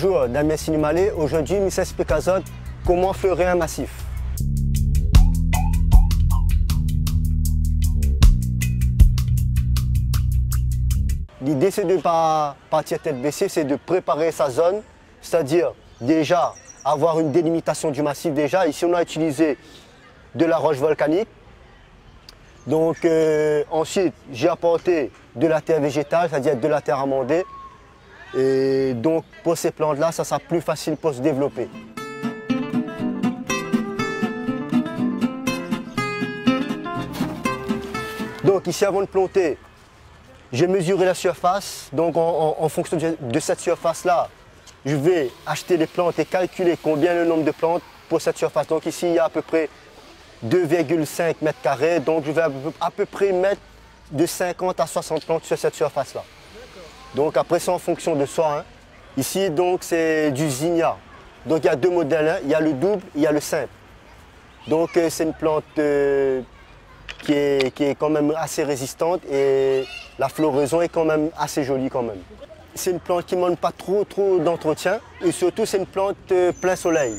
Bonjour, Damien Sinimalé. Aujourd'hui, je m'explique comment fleurir un massif. L'idée, c'est de ne pas partir tête baissée, c'est de préparer sa zone, c'est-à-dire déjà avoir une délimitation du massif déjà. Ici, on a utilisé de la roche volcanique. Donc ensuite, j'ai apporté de la terre végétale, c'est-à-dire de la terre amendée. Et donc pour ces plantes-là, ça sera plus facile pour se développer. Donc ici, avant de planter, j'ai mesuré la surface. Donc en fonction de cette surface-là, je vais acheter les plantes et calculer combien le nombre de plantes pour cette surface. Donc ici, il y a à peu près 2,5 mètres carrés. Donc je vais à peu près mettre de 50 à 60 plantes sur cette surface-là. Donc après, c'est en fonction de soi. Hein. Ici, donc, c'est du zinnia. Donc il y a deux modèles. Hein. Il y a le double, il y a le simple. Donc c'est une plante qui est quand même assez résistante et la floraison est quand même assez jolie quand même. C'est une plante qui ne demande pas trop d'entretien et surtout c'est une plante plein soleil.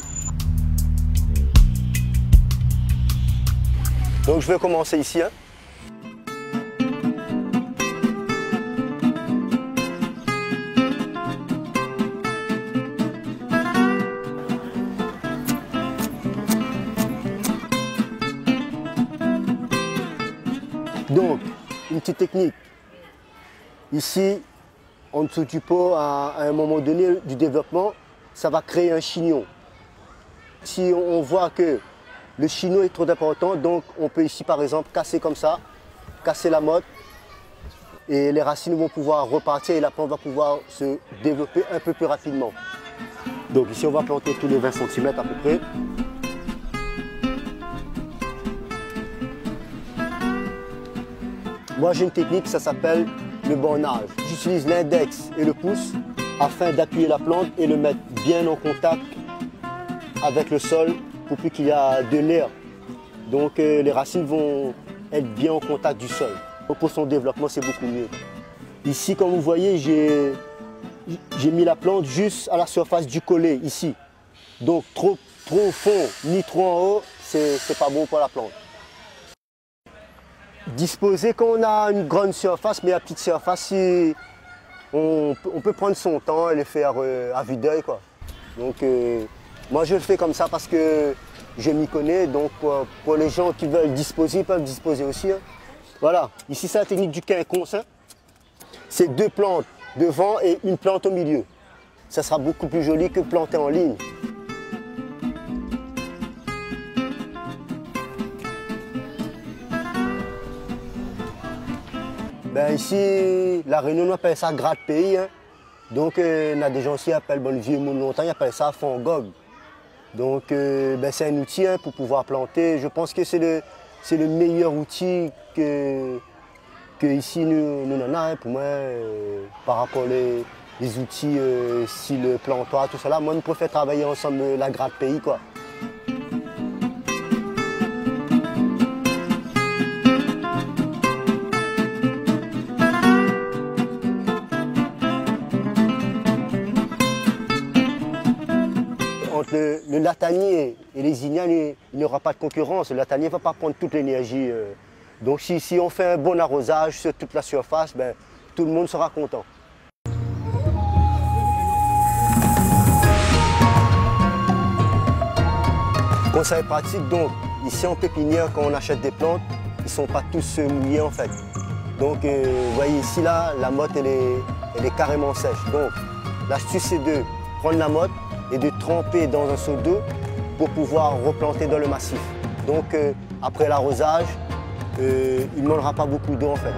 Donc je vais commencer ici. Hein. Donc, une petite technique. Ici, en dessous du pot, à un moment donné du développement, ça va créer un chignon. Si on voit que le chignon est trop important, donc on peut ici par exemple casser comme ça, casser la motte et les racines vont pouvoir repartir et la plante va pouvoir se développer un peu plus rapidement. Donc ici on va planter tous les 20 cm à peu près. Moi j'ai une technique, ça s'appelle le bornage. J'utilise l'index et le pouce afin d'appuyer la plante et le mettre bien en contact avec le sol pour plus qu'il y a de l'air. Donc les racines vont être bien en contact du sol. Donc, pour son développement, c'est beaucoup mieux. Ici, comme vous voyez, j'ai mis la plante juste à la surface du collet, ici. Donc trop au fond, ni trop en haut, c'est pas bon pour la plante. Disposer quand on a une grande surface, mais à petite surface, on peut prendre son temps et le faire à vue d'œil, quoi. Donc moi je le fais comme ça parce que je m'y connais, donc pour les gens qui veulent disposer, ils peuvent disposer aussi. Hein. Voilà, ici c'est la technique du quinconce. Hein. C'est deux plantes devant et une plante au milieu. Ça sera beaucoup plus joli que planter en ligne. Ben ici, la Réunion, on appelle ça gratte-pays. Hein. Donc, il y a des gens aussi qui appellent le vieux monde longtemps, ils appellent ça fond gobe. Donc, ben, c'est un outil hein, pour pouvoir planter. Je pense que c'est le meilleur outil que ici nous en avons. Hein, pour moi, par rapport aux outils, si le plantoir, tout ça là, moi, je préfère travailler ensemble la gratte-pays, quoi. Entre le latanier et les zinnias, il n'y aura pas de concurrence. Le latanier ne va pas prendre toute l'énergie. Donc si on fait un bon arrosage sur toute la surface, ben, tout le monde sera content. Conseil pratique, donc ici en pépinière, quand on achète des plantes, ils ne sont pas tous mouillés en fait. Donc vous voyez ici, là, la motte elle est carrément sèche. Donc l'astuce c'est de prendre la motte et de tremper dans un seau d'eau pour pouvoir replanter dans le massif. Donc après l'arrosage, il ne demandera pas beaucoup d'eau en fait.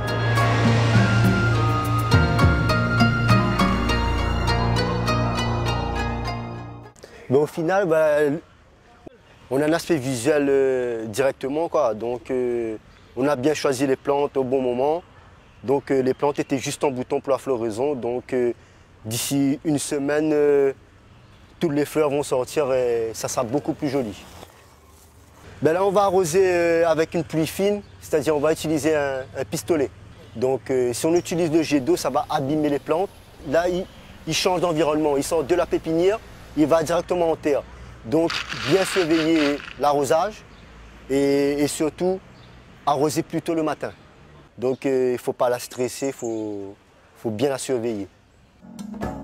Mais au final, ben, on a un aspect visuel directement, quoi. Donc on a bien choisi les plantes au bon moment. Donc les plantes étaient juste en bouton pour la floraison. Donc d'ici une semaine, toutes les fleurs vont sortir et ça sera beaucoup plus joli. Ben là, on va arroser avec une pluie fine, c'est-à-dire on va utiliser un pistolet. Donc si on utilise le jet d'eau, ça va abîmer les plantes. Là, il change d'environnement. Il sort de la pépinière, il va directement en terre. Donc, bien surveiller l'arrosage et surtout arroser plus tôt le matin. Donc, il ne faut pas la stresser, il faut bien la surveiller.